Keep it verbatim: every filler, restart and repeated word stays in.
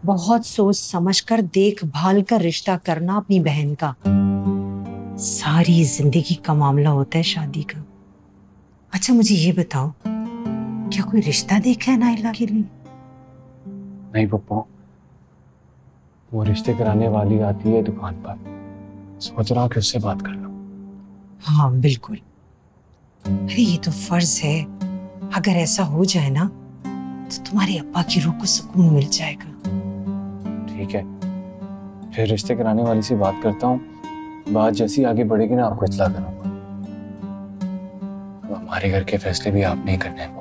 बहुत सोच समझकर देखभाल कर रिश्ता करना अपनी बहन का। सारी जिंदगी का मामला होता है शादी का। अच्छा मुझे ये बताओ, क्या कोई रिश्ता देखा है नाइला के लिए? नहीं पप्पू, वो रिश्ते कराने वाली आती है दुकान पर, सोच रहा हूँ कि उससे बात कर लूं। हाँ बिल्कुल, अरे ये तो फर्ज है। अगर ऐसा हो जाए ना तो तुम्हारे अब्बा की रूह को सुकून मिल जाएगा। ठीक है, फिर रिश्ते कराने वाली से बात करता हूँ। बात जैसी आगे बढ़ेगी ना आपको इत्तला करूंगा। हमारे घर के फैसले भी आपने ही करने हैं।